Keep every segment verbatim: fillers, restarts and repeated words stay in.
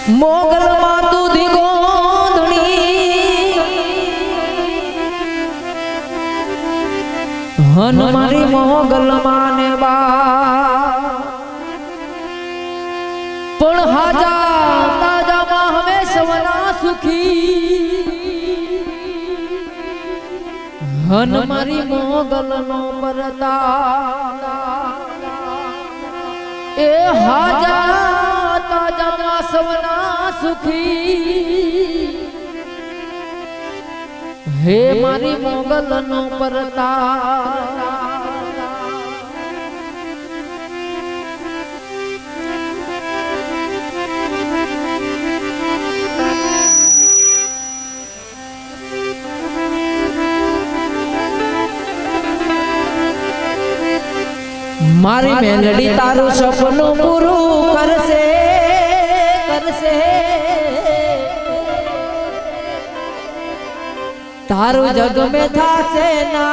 मोगल मातु दी गोंधणी हन मारी मोगल माने बा पण हाजा ताजा मा हमें सवना सुखी हन मारी मोगल नो परता ए हाजा ताजा मा सवना सुखी हे मारी मोगल नो परता मारी मेलडी तारू सपनों पूरू करसे करसे तारू जग में थासे ना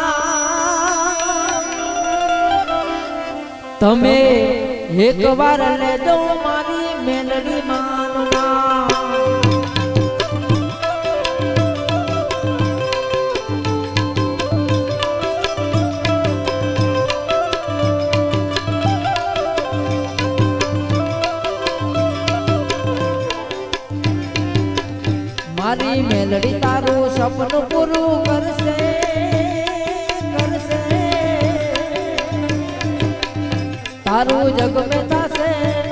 तमे एक बार ले दो मारी मेलडी मानना मारी मेलडी तारू सपन पूरू करसे करसे तारू जग में थासे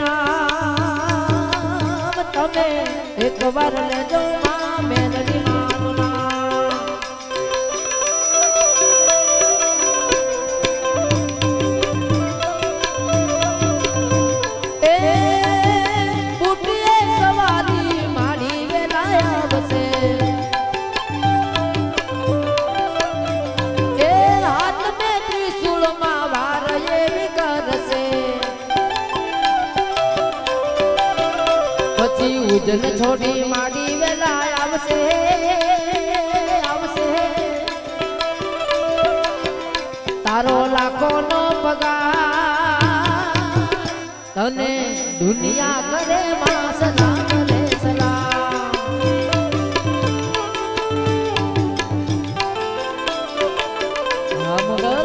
नाम तमे एक बार ले जो मां मेलडी मानना ए बुटिए सवारी माड़ी वेलाया बसे ए हाथ में त्रिशूल मां वार ये विकरसे पछी उजन छोड़ी माड़ी वेलाया आवसे आवसे तारो लाखो नो पगार तने दुनिया करे मां सलाम रे सलाम हाँ मगर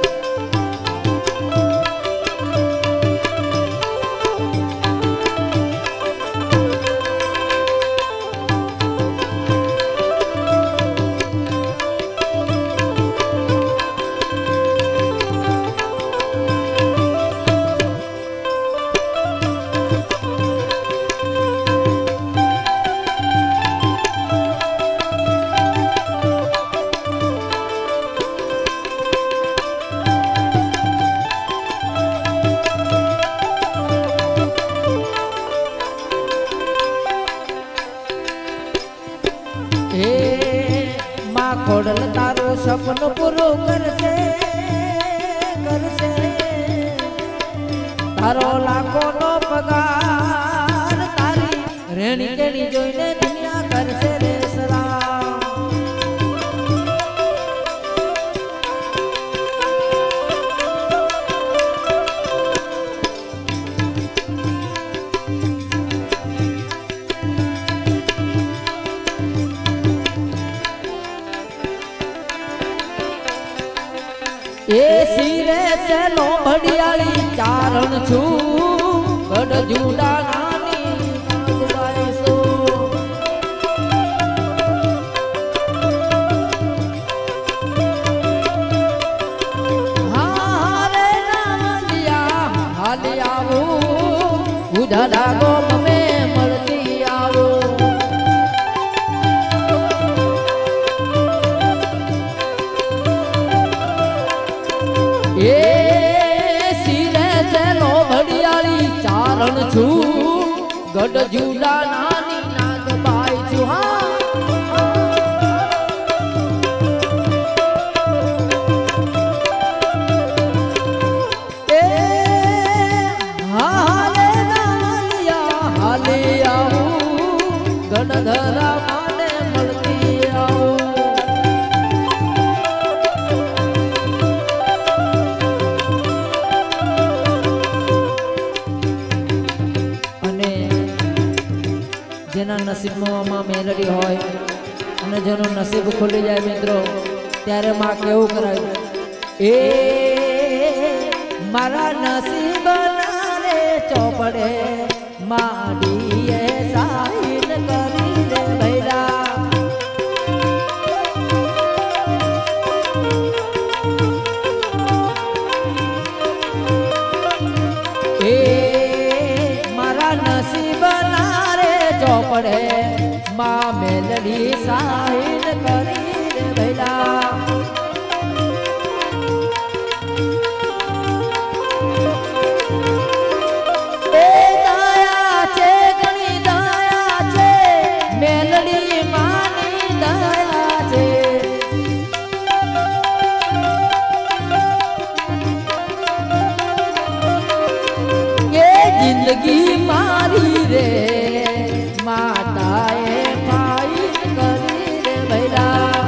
खोड़ल तारो सपन पूरो करसे करसे तारो लाखो नो पगार तारी रेणी केणी जोईने दुनिया करसे रे सलाम ए सिरे से लो भड़ियाली चारण छू गड जूडा नानी नागबाई सो हाँ रे नाम लिया हाली आवो उधा डागो में मरती आवो ए सिरे से लो भड़ियाली चारण छू गड जूडा नानी नागबाई छू हाँ ए हाले नाम लिया हाले आओ गणधरा माने मलती आओ જેના નસીબમાં મેલડી હોય અને જેનું નસીબ ખુલી જાય મિત્રો ત્યારે માં કેવું કરાય એ મારા નસીબ ના રે ચોપડે માડીએ સાઈન કરી દે ભૈરા ચોપડે માં મેલડી સાઈન કરી રે ભૈલા એ દયા છે ઘણી દયા છે મેલડી માની દયા છે એ જિંદગી મારી રે माताए फाइन करी रे भैला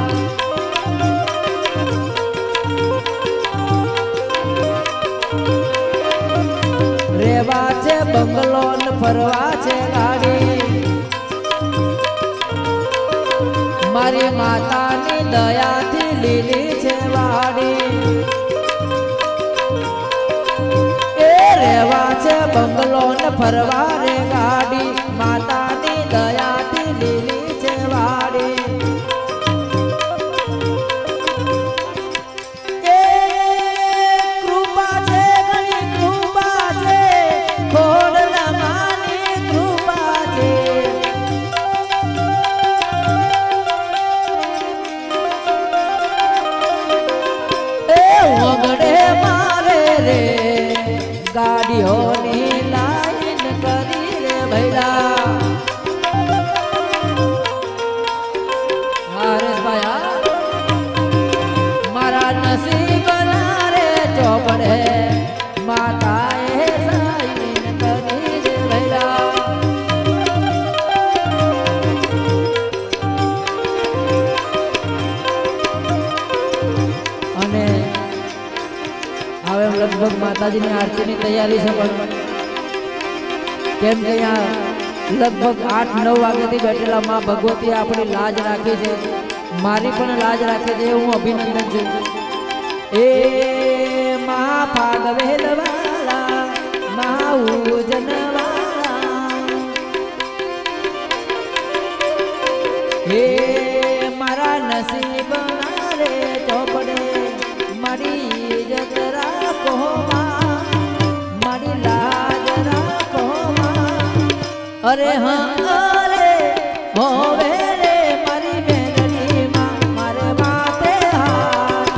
रेवा छे बंगलो न फरवा छे गाड़ी मारी माता नी दया थी लीली छे वाड़ी ए रेवा छे बंगलो न फरवा रे गाड़ी माता दया थी लीली छे वाड़ी ए कृपा छे घणी कृपा छे खोडला मानी कृपा छे ए वगड़े मारे रे गाड़ियों नी लाइन करी रे भैला ચોપડે માતાએ સાઈન કરી રે ભૈલા અને હવે લગભગ માતાજીની આરતીની તૈયારી છે પણ કેમ કે અહીંયા લગભગ આઠ નવ વાગ્યાથી બેઠેલા માં ભગવતી આપણી લાજ રાખી છે મારી પણ લાજ રાખી છે હું અભિનંદન છું ए माँ फागवेल वाला माँ उजन वाला हे मारा नसीब नारे चौपड़े मारी इज्जत राखो माँ मारी लाज राखो माँ अरे हाँ अरे होवे रे मारी मेलडी माँ मारे माथे हाथ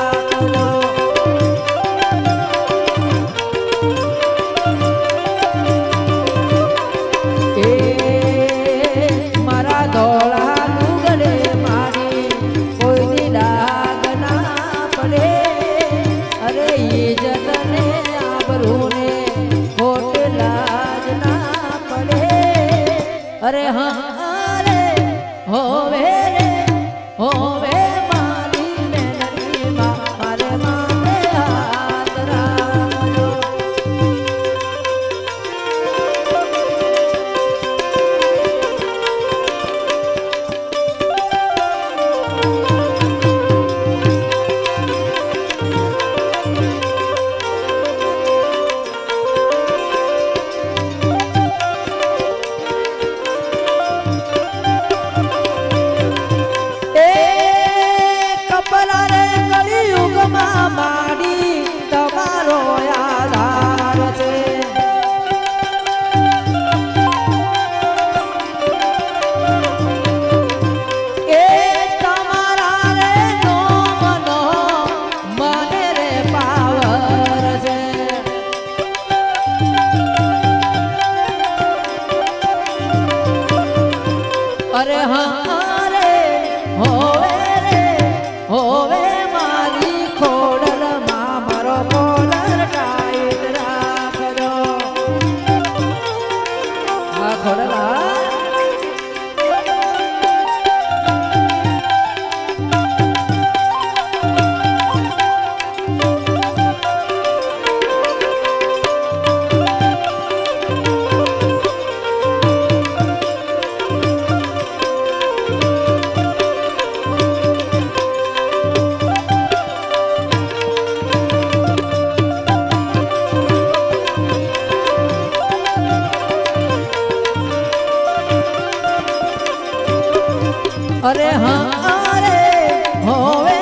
अरे हाँ अरे होवे रे होवे मारी मेलडी माँ मारे माथे हाथ राखो माड़ी तमारो आधार छे ए तमारा रे नो मनो मने रे पावर छे अरे हाँ रे होवे रे होवे અરે હા અરે હોવે